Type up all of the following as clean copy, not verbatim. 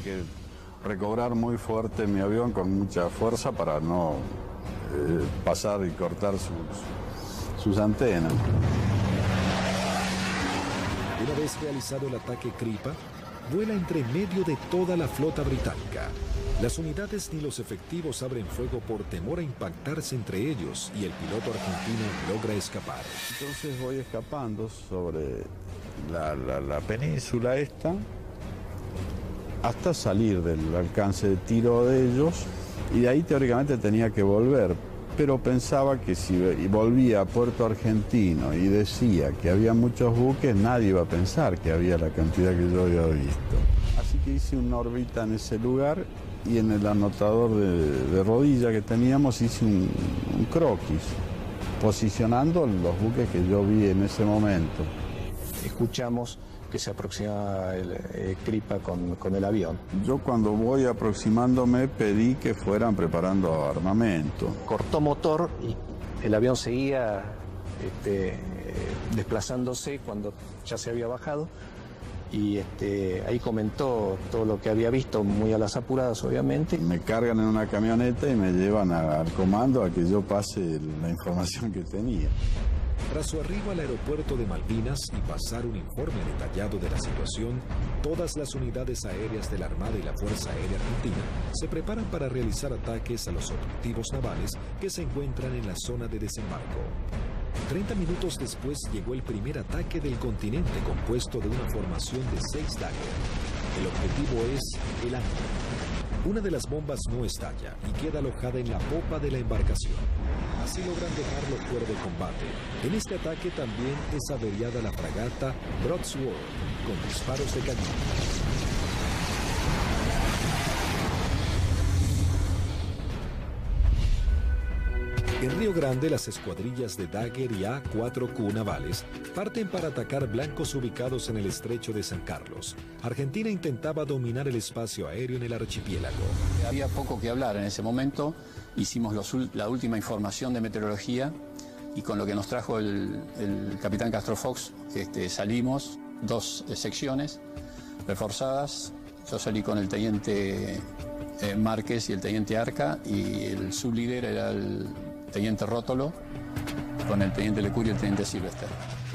que recobrar muy fuerte mi avión con mucha fuerza para no pasar y cortar sus antenas. Una vez realizado el ataque Kripa, vuela entre medio de toda la flota británica. Las unidades ni los efectivos abren fuego por temor a impactarse entre ellos y el piloto argentino logra escapar. Entonces voy escapando sobre la península esta hasta salir del alcance de tiro de ellos, y de ahí teóricamente tenía que volver, pero pensaba que si volvía a Puerto Argentino y decía que había muchos buques, nadie iba a pensar que había la cantidad que yo había visto. Así que hice una órbita en ese lugar y en el anotador de rodilla que teníamos hice un croquis, posicionando los buques que yo vi en ese momento. Escuchamos que se aproximaba el Kripa con el avión. Yo cuando voy aproximándome pedí que fueran preparando armamento. Cortó motor y el avión seguía desplazándose cuando ya se había bajado. Y ahí comentó todo lo que había visto, muy a las apuradas obviamente. Me cargan en una camioneta y me llevan al comando a que yo pase la información que tenía. Tras su arribo al aeropuerto de Malvinas y pasar un informe detallado de la situación, todas las unidades aéreas de la Armada y la Fuerza Aérea Argentina se preparan para realizar ataques a los objetivos navales que se encuentran en la zona de desembarco. 30 minutos después llegó el primer ataque del continente compuesto de una formación de 6 Dagger. El objetivo es el Ángel. Una de las bombas no estalla y queda alojada en la popa de la embarcación. Así logran dejarlo fuera de combate. En este ataque también es averiada la fragata Broadsword con disparos de cañón. En Río Grande, las escuadrillas de Dagger y A-4Q navales parten para atacar blancos ubicados en el estrecho de San Carlos. Argentina intentaba dominar el espacio aéreo en el archipiélago. Había poco que hablar en ese momento. Hicimos la última información de meteorología y con lo que nos trajo el capitán Castro Fox, salimos 2 secciones reforzadas. Yo salí con el teniente Márquez y el teniente Arca, y el sublíder era el teniente Rótolo, con el teniente Lecurio y el teniente Silvester.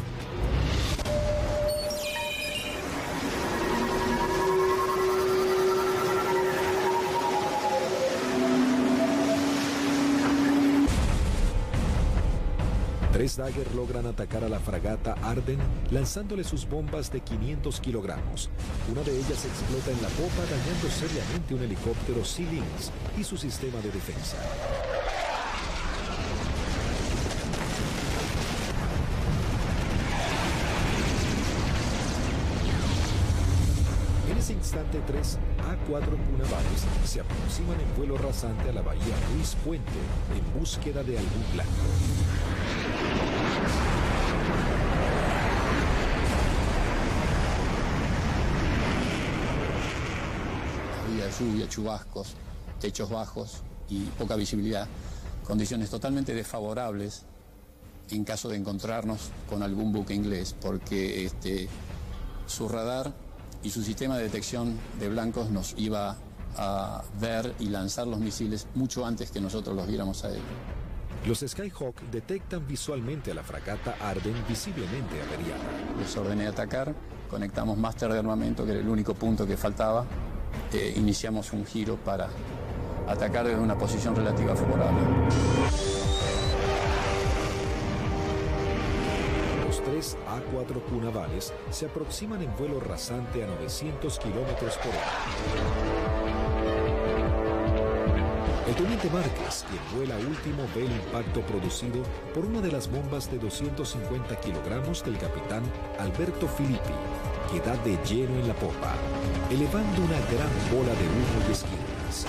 Tres Dagger logran atacar a la fragata Arden lanzándole sus bombas de 500 kilogramos. Una de ellas explota en la popa, dañando seriamente un helicóptero Sea Lynx y su sistema de defensa. En ese instante, 3 A-4Q navales se aproximan en vuelo rasante a la bahía Ruiz Puente en búsqueda de algún blanco. Había lluvia, chubascos, techos bajos y poca visibilidad, condiciones totalmente desfavorables en caso de encontrarnos con algún buque inglés, porque su radar y su sistema de detección de blancos nos iba a ver y lanzar los misiles mucho antes que nosotros los viéramos a él. Los Skyhawk detectan visualmente a la fragata Arden visiblemente averiada. Les ordené atacar, conectamos máster de armamento, que era el único punto que faltaba. Iniciamos un giro para atacar desde una posición relativa favorable. Los 3 A-4Q navales se aproximan en vuelo rasante a 900 kilómetros por hora. El teniente Márquez, quien vuela último, ve el impacto producido por una de las bombas de 250 kilogramos del capitán Alberto Filippi, que da de lleno en la popa, elevando una gran bola de humo y esquinas.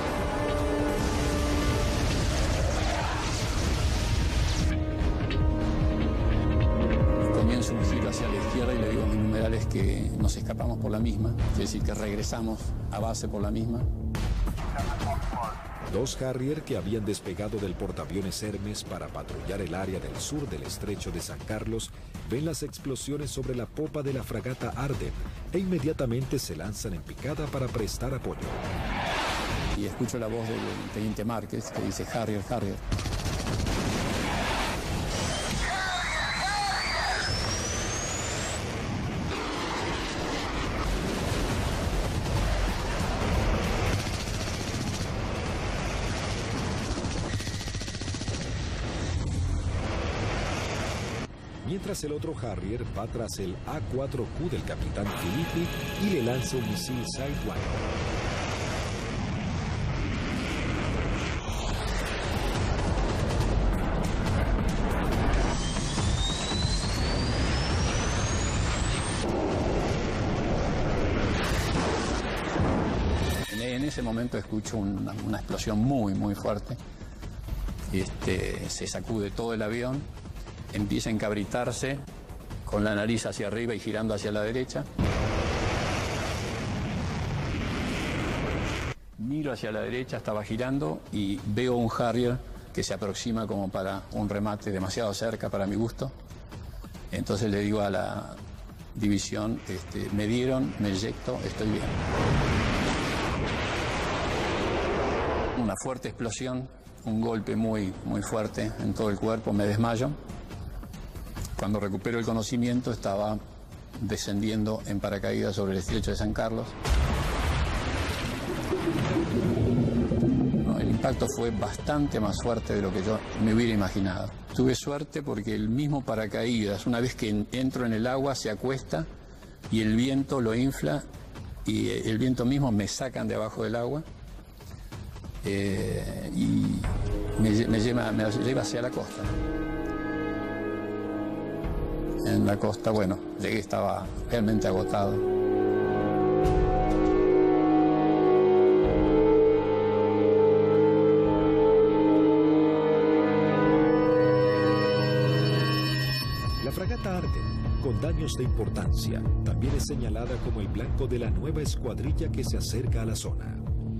Comienzo un giro hacia la izquierda y le digo a mis numerales que nos escapamos por la misma, es decir, que regresamos a base por la misma. 2 Harrier que habían despegado del portaaviones Hermes para patrullar el área del sur del estrecho de San Carlos ven las explosiones sobre la popa de la fragata Arden e inmediatamente se lanzan en picada para prestar apoyo. Y escucho la voz del teniente Márquez que dice Harrier, Harrier. Mientras el otro Harrier va tras el A4Q del capitán Filippi y le lanza un misil Sidewinder. En ese momento escucho una explosión muy fuerte. Se sacude todo el avión, empieza a encabritarse con la nariz hacia arriba y girando hacia la derecha. Miro hacia la derecha, estaba girando y veo un Harrier que se aproxima como para un remate demasiado cerca para mi gusto. Entonces le digo a la división, me dieron, me eyecto, estoy bien. Una fuerte explosión, un golpe muy fuerte en todo el cuerpo, me desmayo. Cuando recupero el conocimiento estaba descendiendo en paracaídas sobre el estrecho de San Carlos. El impacto fue bastante más fuerte de lo que yo me hubiera imaginado. Tuve suerte porque el mismo paracaídas, una vez que entro en el agua, se acuesta y el viento lo infla y el viento mismo me sacan de abajo del agua y me lleva hacia la costa. En la costa, bueno, llegué, estaba realmente agotado. La fragata Arden, con daños de importancia, también es señalada como el blanco de la nueva escuadrilla que se acerca a la zona.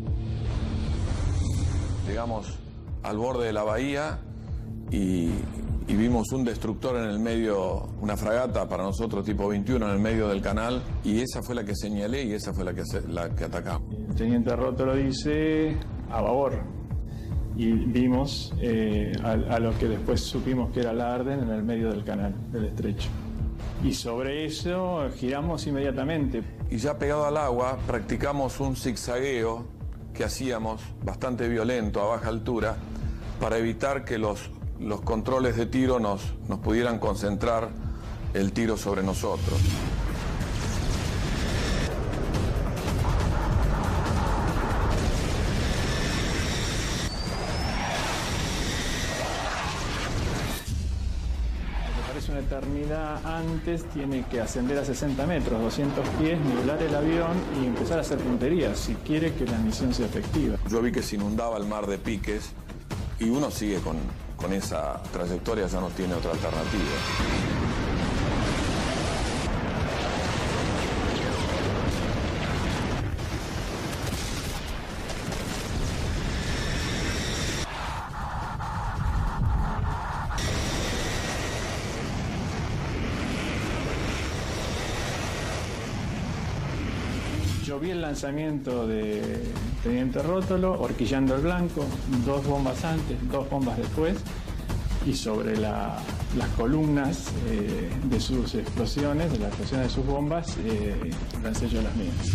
Llegamos al borde de la bahía y vimos un destructor en el medio, una fragata para nosotros tipo 21 en el medio del canal, y esa fue la que señalé y esa fue la que atacamos. El teniente Rótolo dice a babor y vimos a lo que después supimos que era la Arden en el medio del canal, del estrecho. Y sobre eso giramos inmediatamente. Y ya pegado al agua practicamos un zigzagueo que hacíamos bastante violento a baja altura para evitar que los controles de tiro nos pudieran concentrar el tiro sobre nosotros. Una eternidad antes tiene que ascender a 60 metros, 200 pies, nivelar el avión y empezar a hacer puntería si quiere que la misión sea efectiva. Yo vi que se inundaba el mar de piques y uno sigue con esa trayectoria, ya no tiene otra alternativa. Yo vi el lanzamiento de teniente Rótolo, horquillando el blanco, 2 bombas antes, 2 bombas después, y sobre las columnas de sus explosiones, de las explosiones de sus bombas, lancé yo las mías.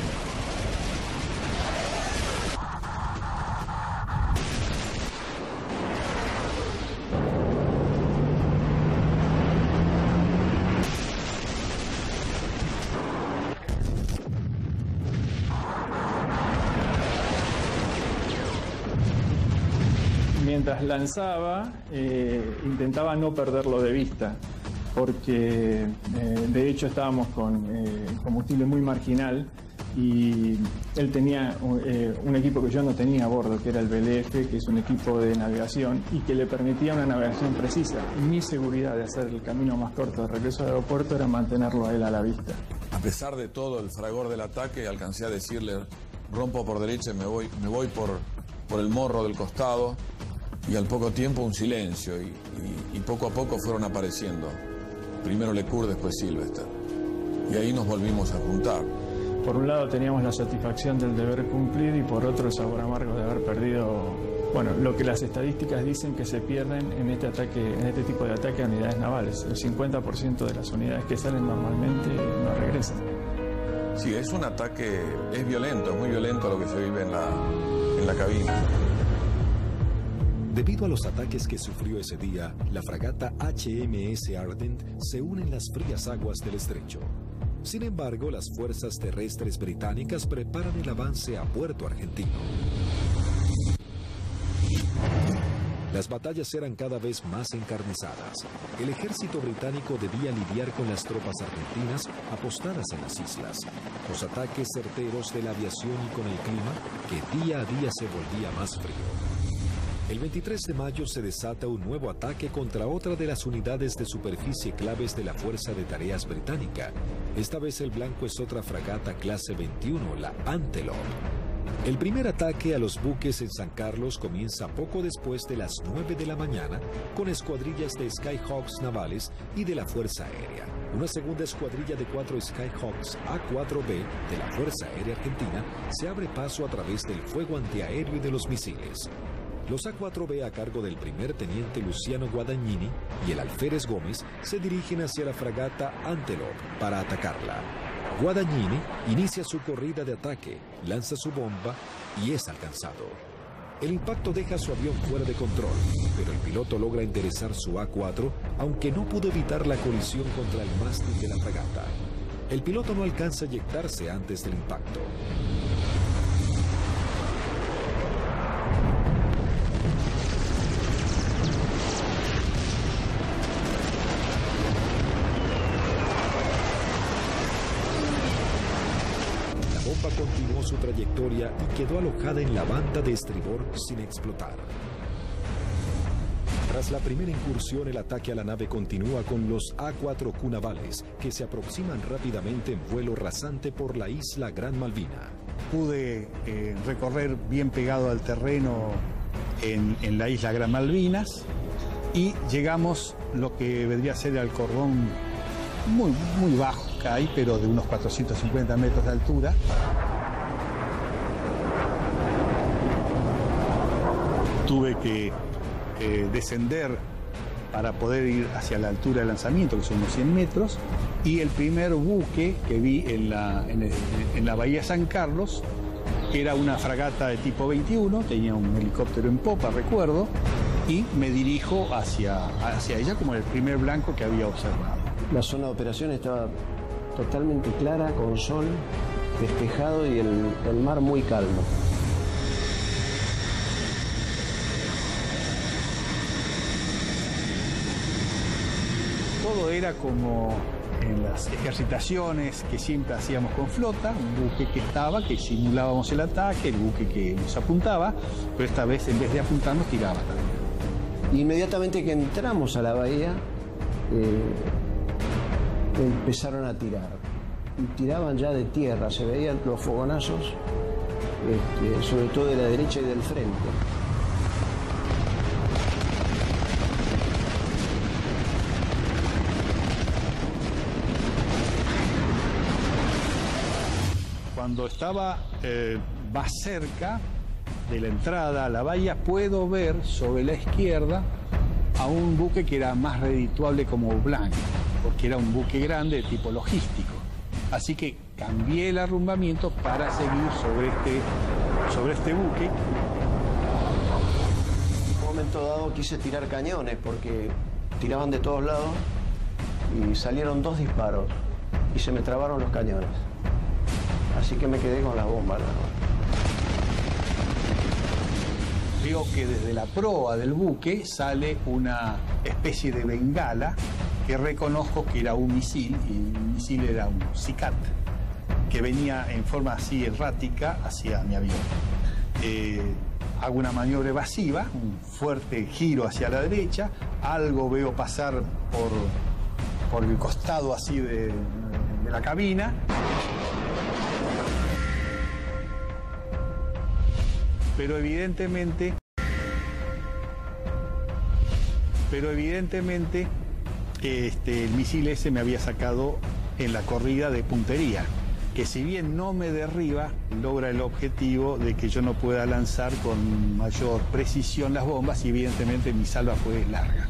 Mientras lanzaba, intentaba no perderlo de vista, porque de hecho estábamos con combustible muy marginal y él tenía un equipo que yo no tenía a bordo, que era el BLF, que es un equipo de navegación y que le permitía una navegación precisa. Mi seguridad de hacer el camino más corto de regreso al aeropuerto era mantenerlo a él a la vista. A pesar de todo el fragor del ataque, alcancé a decirle, rompo por derecha y me voy por el morro del costado y al poco tiempo un silencio y poco a poco fueron apareciendo. Primero Lecur, después Sylvester. Y ahí nos volvimos a juntar. Por un lado teníamos la satisfacción del deber cumplido y por otro el sabor amargo de haber perdido, bueno, lo que las estadísticas dicen que se pierden en este tipo de ataque a unidades navales. El 50% de las unidades que salen normalmente no regresan. Sí, es un ataque, es violento, es muy violento lo que se vive en la cabina. Debido a los ataques que sufrió ese día, la fragata HMS Ardent se une en las frías aguas del estrecho. Sin embargo, las fuerzas terrestres británicas preparan el avance a Puerto Argentino. Las batallas eran cada vez más encarnizadas. El ejército británico debía lidiar con las tropas argentinas apostadas en las islas, los ataques certeros de la aviación y con el clima que día a día se volvía más frío. El 23 de mayo se desata un nuevo ataque contra otra de las unidades de superficie claves de la Fuerza de Tareas Británica. Esta vez el blanco es otra fragata clase 21, la Antelope. El primer ataque a los buques en San Carlos comienza poco después de las 9 de la mañana con escuadrillas de Skyhawks navales y de la Fuerza Aérea. Una segunda escuadrilla de 4 Skyhawks A4B de la Fuerza Aérea Argentina se abre paso a través del fuego antiaéreo y de los misiles. Los A4B a cargo del primer teniente Luciano Guadagnini y el alférez Gómez se dirigen hacia la fragata Antelope para atacarla. Guadagnini inicia su corrida de ataque, lanza su bomba y es alcanzado. El impacto deja su avión fuera de control, pero el piloto logra enderezar su A4, aunque no pudo evitar la colisión contra el mástil de la fragata. El piloto no alcanza a eyectarse antes del impacto. Continuó su trayectoria y quedó alojada en la banda de estribor sin explotar. Tras la primera incursión, el ataque a la nave continúa con los A4Q navales, que se aproximan rápidamente en vuelo rasante por la isla Gran Malvina. Pude recorrer bien pegado al terreno en la isla Gran Malvinas y llegamos lo que vendría a ser al cordón muy bajo que hay, pero de unos 450 metros de altura. Tuve que descender para poder ir hacia la altura de lanzamiento, que son unos 100 metros, y el primer buque que vi en la bahía San Carlos era una fragata de tipo 21, tenía un helicóptero en popa, recuerdo, y me dirijo hacia ella como el primer blanco que había observado. La zona de operación estaba totalmente clara, con sol, despejado y el mar muy calmo. Todo era como en las ejercitaciones que siempre hacíamos con flota, un buque que estaba, que simulábamos el ataque, el buque que nos apuntaba, pero esta vez en vez de apuntarnos tiraba también. Inmediatamente que entramos a la bahía, empezaron a tirar. Y tiraban ya de tierra, se veían los fogonazos, sobre todo de la derecha y del frente. Cuando estaba más cerca de la entrada a la bahía, puedo ver sobre la izquierda a un buque que era más redituable como blanco, porque era un buque grande de tipo logístico. Así que cambié el arrumbamiento para seguir sobre este buque. En un momento dado quise tirar cañones porque tiraban de todos lados y salieron 2 disparos y se me trabaron los cañones. Así que me quedé con las bombas. Veo que desde la proa del buque sale una especie de bengala que reconozco que era un misil, y el misil era un Sicat, que venía en forma así errática hacia mi avión. Hago una maniobra evasiva, un fuerte giro hacia la derecha, algo veo pasar por el costado así de la cabina. pero evidentemente el misil ese me había sacado en la corrida de puntería, que si bien no me derriba, logra el objetivo de que yo no pueda lanzar con mayor precisión las bombas y evidentemente mi salva fue larga.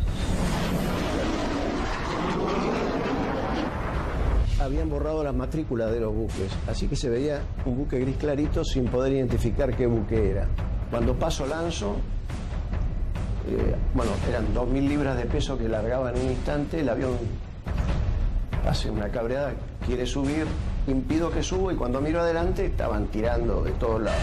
Habían borrado las matrículas de los buques, así que se veía un buque gris clarito sin poder identificar qué buque era. Cuando paso lanzo, eran 2.000 libras de peso que largaba en un instante, el avión hace una cabreada, quiere subir, impido que subo y cuando miro adelante estaban tirando de todos lados.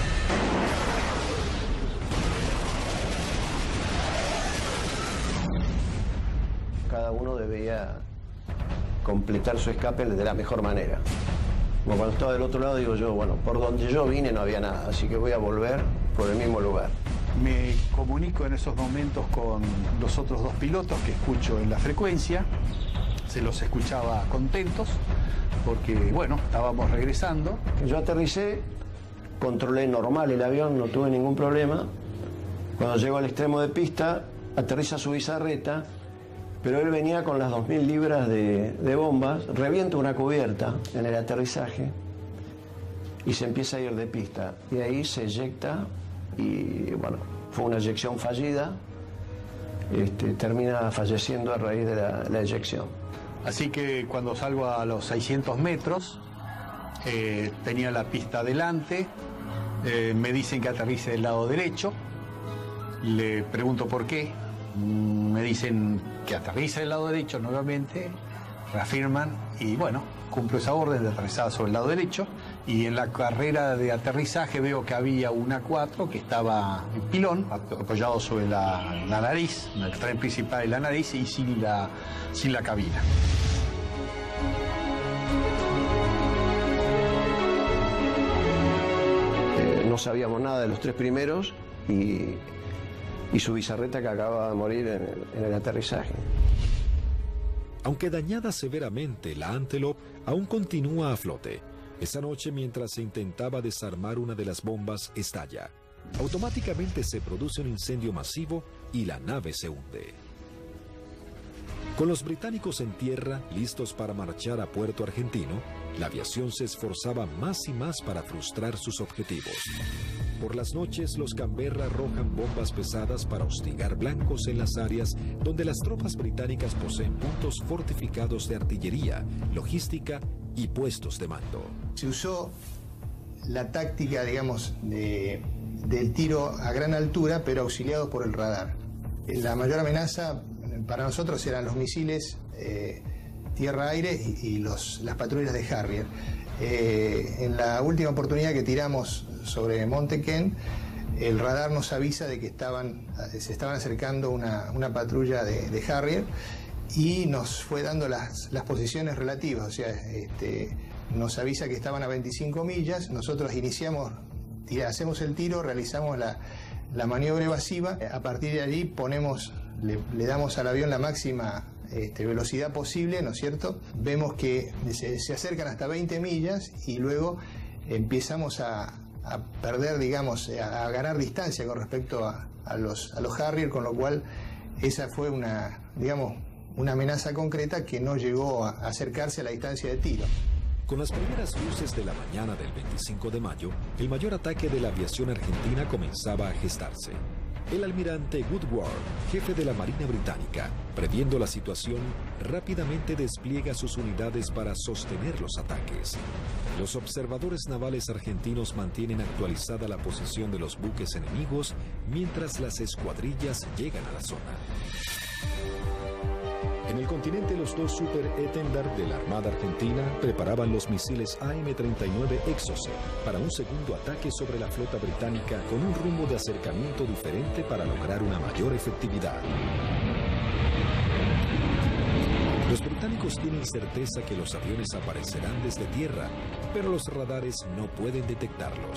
Cada uno debía completar su escape de la mejor manera. Como cuando estaba del otro lado digo yo, bueno, por donde yo vine no había nada, así que voy a volver por el mismo lugar. Me comunico en esos momentos con los otros dos pilotos que escucho en la frecuencia, se los escuchaba contentos porque, bueno, estábamos regresando. Yo aterricé, controlé normal el avión, no tuve ningún problema. Cuando llego al extremo de pista, aterriza su bizarreta, pero él venía con las 2.000 libras de bombas, revienta una cubierta en el aterrizaje y se empieza a ir de pista. Y ahí se eyecta y, bueno, fue una eyección fallida. Termina falleciendo a raíz de la eyección. Así que cuando salgo a los 600 metros, tenía la pista delante, me dicen que aterrice del lado derecho, le pregunto por qué, me dicen que aterrice del lado derecho nuevamente, reafirman y bueno, cumplo esa orden de aterrizar sobre el lado derecho y en la carrera de aterrizaje veo que había un A4 que estaba en pilón, apoyado sobre la nariz, en el tren principal de la nariz y sin la cabina. No sabíamos nada de los tres primeros y su bizarreta que acababa de morir en el aterrizaje. Aunque dañada severamente, la Antelope aún continúa a flote. Esa noche, mientras se intentaba desarmar una de las bombas, estalla. Automáticamente se produce un incendio masivo y la nave se hunde. Con los británicos en tierra, listos para marchar a Puerto Argentino, la aviación se esforzaba más y más para frustrar sus objetivos. Por las noches, los Canberra arrojan bombas pesadas para hostigar blancos en las áreas donde las tropas británicas poseen puntos fortificados de artillería, logística y puestos de mando. Se usó la táctica, digamos, del tiro a gran altura, pero auxiliado por el radar. La mayor amenaza para nosotros eran los misiles tierra-aire y las patrullas de Harrier. En la última oportunidad que tiramos sobre Monte Kent, el radar nos avisa de que se estaban acercando una patrulla de Harrier y nos fue dando las posiciones relativas, o sea, nos avisa que estaban a 25 millas, nosotros hacemos el tiro, realizamos la maniobra evasiva, a partir de allí le damos al avión la máxima velocidad posible, ¿no es cierto? Vemos que se acercan hasta 20 millas y luego empezamos a perder, digamos, a ganar distancia con respecto a los Harrier, con lo cual esa fue una amenaza concreta que no llegó a acercarse a la distancia de tiro. Con las primeras luces de la mañana del 25 de mayo, el mayor ataque de la aviación argentina comenzaba a gestarse. El almirante Woodward, jefe de la Marina Británica, previendo la situación, rápidamente despliega sus unidades para sostener los ataques. Los observadores navales argentinos mantienen actualizada la posición de los buques enemigos mientras las escuadrillas llegan a la zona. En el continente, los dos Super Étendard de la Armada Argentina preparaban los misiles AM-39 Exocet para un segundo ataque sobre la flota británica con un rumbo de acercamiento diferente para lograr una mayor efectividad. Los británicos tienen certeza que los aviones aparecerán desde tierra, pero los radares no pueden detectarlos.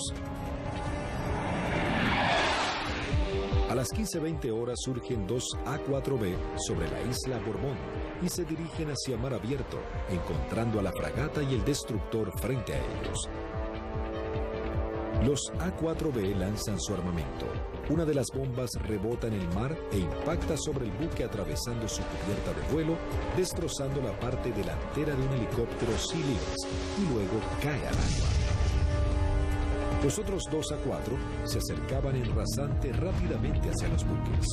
A las 15:20 horas surgen dos A4B sobre la isla Borbón y se dirigen hacia mar abierto, encontrando a la fragata y el destructor frente a ellos. Los A4B lanzan su armamento. Una de las bombas rebota en el mar e impacta sobre el buque atravesando su cubierta de vuelo, destrozando la parte delantera de un helicóptero Sea Leopards y luego cae al agua. Los otros dos A4 se acercaban en rasante rápidamente hacia los buques.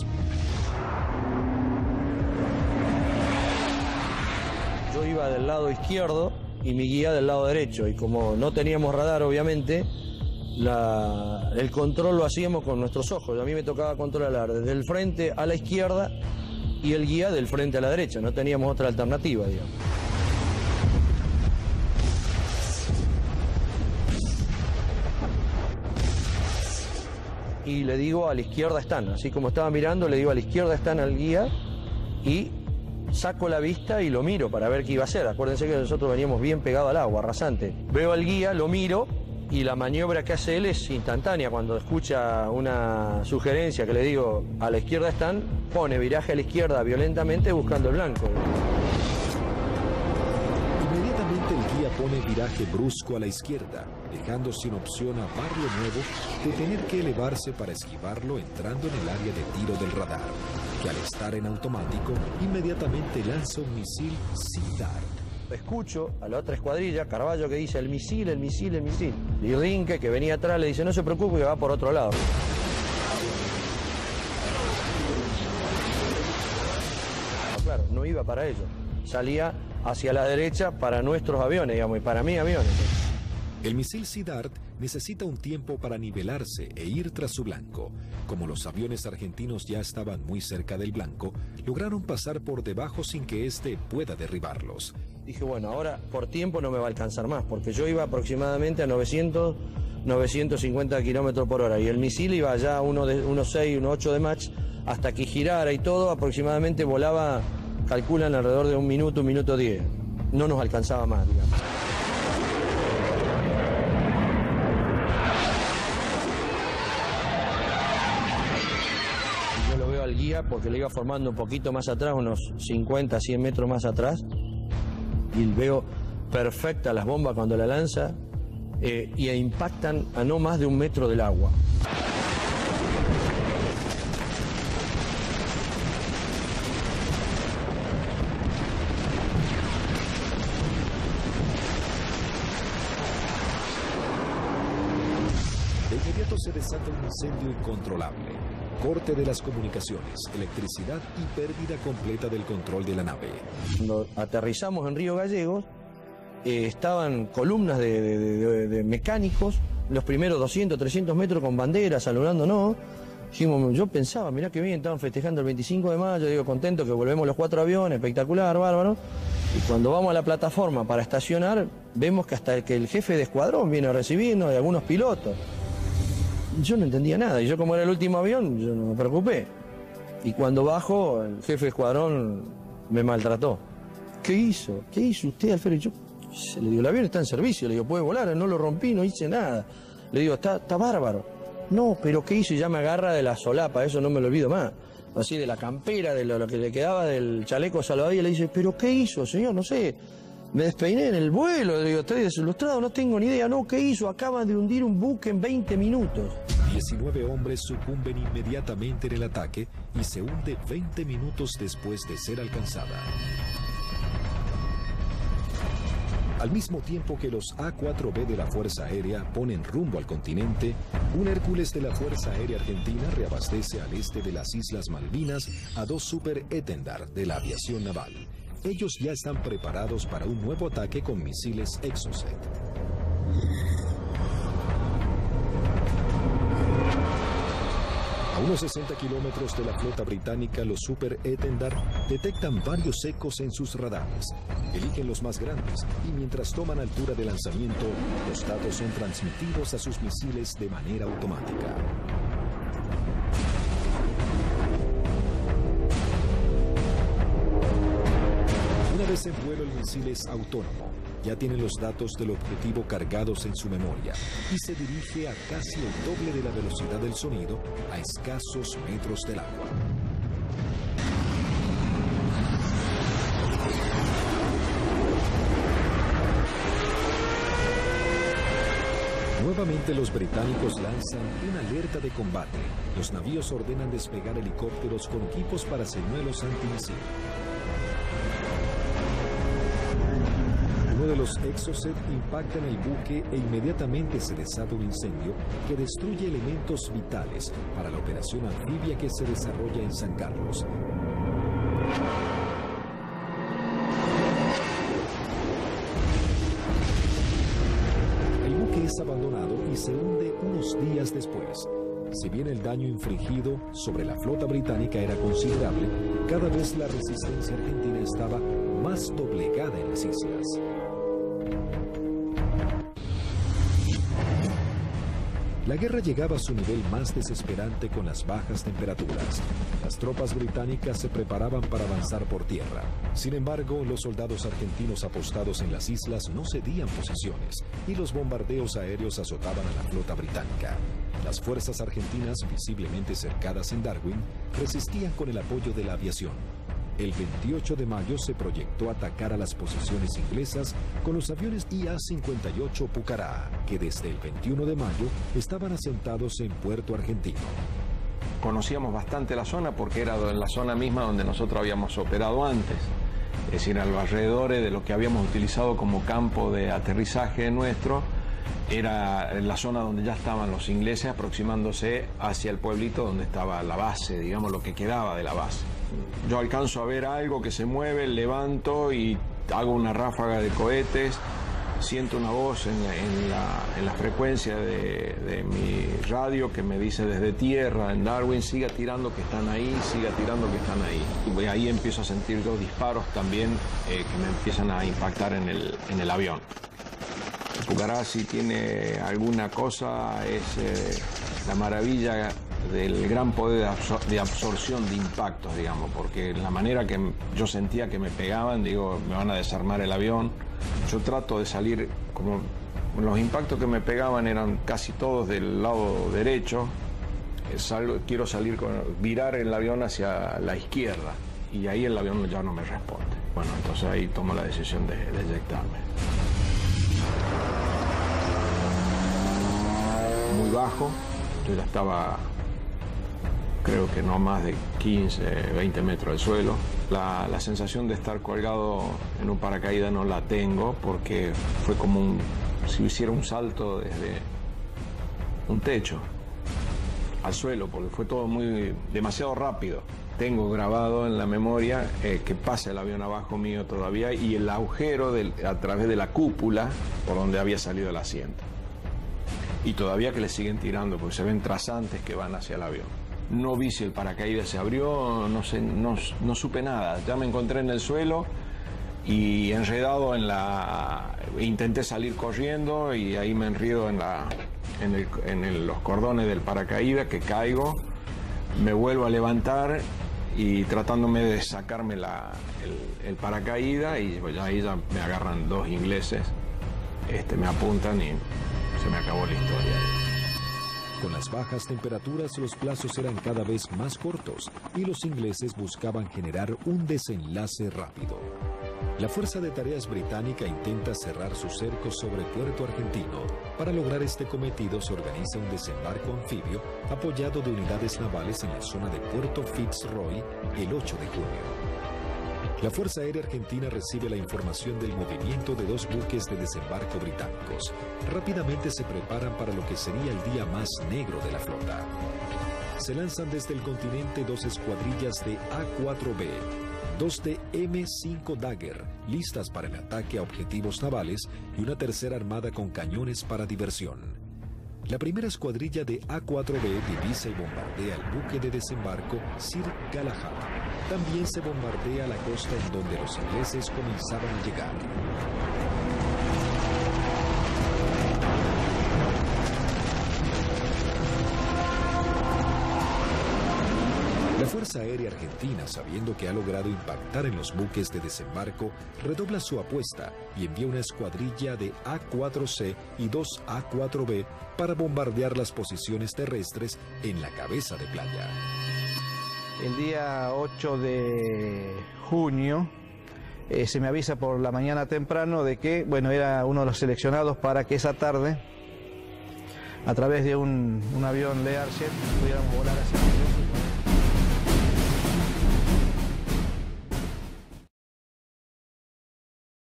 Yo iba del lado izquierdo y mi guía del lado derecho, y como no teníamos radar, obviamente, el control lo hacíamos con nuestros ojos. A mí me tocaba controlar desde el frente a la izquierda y el guía del frente a la derecha. No teníamos otra alternativa, digamos. Y le digo, a la izquierda están. Así como estaba mirando, le digo, a la izquierda están al guía, y saco la vista y lo miro para ver qué iba a hacer. Acuérdense que nosotros veníamos bien pegados al agua, rasante. Veo al guía, lo miro, y la maniobra que hace él es instantánea. Cuando escucha una sugerencia que le digo, a la izquierda están, pone viraje a la izquierda violentamente buscando el blanco. Inmediatamente el guía pone viraje brusco a la izquierda, dejando sin opción a Barrio Nuevo de tener que elevarse para esquivarlo entrando en el área de tiro del radar, que al estar en automático, inmediatamente lanza un misil Sea Dart. Escucho a la otra escuadrilla, Carballo, que dice el misil, el misil, el misil. Y Rinque, que venía atrás, le dice, no se preocupe, que va por otro lado. Claro, no iba para ellos. Salía hacia la derecha para nuestros aviones, digamos, y para mis aviones. El misil Sea Dart necesita un tiempo para nivelarse e ir tras su blanco. Como los aviones argentinos ya estaban muy cerca del blanco, lograron pasar por debajo sin que éste pueda derribarlos. Dije, bueno, ahora por tiempo no me va a alcanzar más, porque yo iba aproximadamente a 900, 950 kilómetros por hora, y el misil iba ya a 1.6, 1.8 de Mach, hasta que girara y todo, aproximadamente volaba, calculan, alrededor de 1 minuto 10. No nos alcanzaba más, digamos. Yo lo veo al guía porque le iba formando un poquito más atrás, unos 50, 100 metros más atrás, y veo perfecta las bombas cuando la lanza, y impactan a no más de 1 metro del agua. De inmediato se desata un incendio incontrolable, corte de las comunicaciones, electricidad y pérdida completa del control de la nave. Cuando aterrizamos en Río Gallegos, estaban columnas de mecánicos, los primeros 200, 300 metros con banderas, saludándonos. Yo pensaba, mirá qué bien, estaban festejando el 25 de mayo, digo, contento que volvemos los 4 aviones, espectacular, bárbaro. Y cuando vamos a la plataforma para estacionar, vemos que hasta que el jefe de escuadrón viene a recibirnos, de algunos pilotos. Yo no entendía nada, y yo como era el último avión, yo no me preocupé. Y cuando bajo, el jefe de escuadrón me maltrató. ¿Qué hizo? ¿Qué hizo usted, Alfredo? Yo le digo, el avión está en servicio, le digo, puede volar, no lo rompí, no hice nada. Le digo, está bárbaro. No, pero ¿qué hizo? Y ya me agarra de la solapa, eso no me lo olvido más. Así de la campera, de lo que le quedaba del chaleco salvavidas, le dice, ¿pero qué hizo, señor? No sé. Me despeiné en el vuelo, le digo, estoy desilustrado, no tengo ni idea. No, ¿qué hizo? Acaba de hundir un buque en 20 minutos. 19 hombres sucumben inmediatamente en el ataque y se hunde 20 minutos después de ser alcanzada. Al mismo tiempo que los A4B de la Fuerza Aérea ponen rumbo al continente, un Hércules de la Fuerza Aérea Argentina reabastece al este de las Islas Malvinas a 2 Super Étendard de la aviación naval. Ellos ya están preparados para un nuevo ataque con misiles Exocet. A unos 60 kilómetros de la flota británica, los Super Étendard detectan varios ecos en sus radares. Eligen los más grandes y mientras toman altura de lanzamiento, los datos son transmitidos a sus misiles de manera automática. Una vez en vuelo, el misil es autónomo. Ya tiene los datos del objetivo cargados en su memoria y se dirige a casi el doble de la velocidad del sonido a escasos metros del agua. Nuevamente los británicos lanzan una alerta de combate. Los navíos ordenan despegar helicópteros con equipos para señuelos antimisil. Uno de los Exocet impacta en el buque e inmediatamente se desata un incendio que destruye elementos vitales para la operación anfibia que se desarrolla en San Carlos. El buque es abandonado y se hunde unos días después. Si bien el daño infligido sobre la flota británica era considerable, cada vez la resistencia argentina estaba más doblegada en las islas. La guerra llegaba a su nivel más desesperante con las bajas temperaturas. Las tropas británicas se preparaban para avanzar por tierra. Sin embargo, los soldados argentinos apostados en las islas no cedían posiciones y los bombardeos aéreos azotaban a la flota británica. Las fuerzas argentinas, visiblemente cercadas en Darwin, resistían con el apoyo de la aviación. El 28 de mayo se proyectó atacar a las posiciones inglesas con los aviones IA-58 Pucará, que desde el 21 de mayo estaban asentados en Puerto Argentino. Conocíamos bastante la zona porque era en la zona misma donde nosotros habíamos operado antes, es decir, a los alrededores de lo que habíamos utilizado como campo de aterrizaje nuestro, era en la zona donde ya estaban los ingleses aproximándose hacia el pueblito donde estaba la base, digamos lo que quedaba de la base. Yo alcanzo a ver algo que se mueve, levanto y hago una ráfaga de cohetes, siento una voz en la frecuencia de mi radio que me dice desde tierra, en Darwin, siga tirando que están ahí, siga tirando que están ahí. Y ahí empiezo a sentir dos disparos también que me empiezan a impactar en el avión. Pucará, si tiene alguna cosa, es la maravilla del gran poder de absorción de impactos, digamos, porque la manera que yo sentía que me pegaban, digo, me van a desarmar el avión. Yo trato de salir, como los impactos que me pegaban eran casi todos del lado derecho, quiero salir virar el avión hacia la izquierda y ahí el avión ya no me responde. Bueno, entonces ahí tomo la decisión de eyectarme. Muy bajo, yo ya estaba, creo que no más de 15, 20 metros del suelo. La sensación de estar colgado en un paracaídas no la tengo porque fue como si hiciera un salto desde un techo al suelo, porque fue todo demasiado rápido. Tengo grabado en la memoria que pasa el avión abajo mío todavía y el agujero a través de la cúpula por donde había salido el asiento. Y todavía que le siguen tirando porque se ven trazantes que van hacia el avión. No vi si el paracaídas se abrió, no sé, no supe nada. Ya me encontré en el suelo y enredado intenté salir corriendo y ahí me enredo en los cordones del paracaídas, que caigo, me vuelvo a levantar y tratándome de sacarme el paracaídas y pues ahí ya me agarran dos ingleses, me apuntan y se me acabó la historia. Con las bajas temperaturas, los plazos eran cada vez más cortos y los ingleses buscaban generar un desenlace rápido. La Fuerza de Tareas Británica intenta cerrar sus cercos sobre Puerto Argentino. Para lograr este cometido se organiza un desembarco anfibio apoyado de unidades navales en la zona de Puerto Fitzroy el 8 de junio. La Fuerza Aérea Argentina recibe la información del movimiento de dos buques de desembarco británicos. Rápidamente se preparan para lo que sería el día más negro de la flota. Se lanzan desde el continente dos escuadrillas de A4B, dos de M5 Dagger, listas para el ataque a objetivos navales, y una tercera armada con cañones para diversión. La primera escuadrilla de A4B divisa y bombardea el buque de desembarco Sir Galahad. También se bombardea la costa en donde los ingleses comenzaban a llegar. La Fuerza Aérea Argentina, sabiendo que ha logrado impactar en los buques de desembarco, redobla su apuesta y envía una escuadrilla de A4C y dos A4B para bombardear las posiciones terrestres en la cabeza de playa. El día 8 de junio se me avisa por la mañana temprano de que, bueno, era uno de los seleccionados para que esa tarde a través de un avión Learjet pudiéramos volar hacia ellos.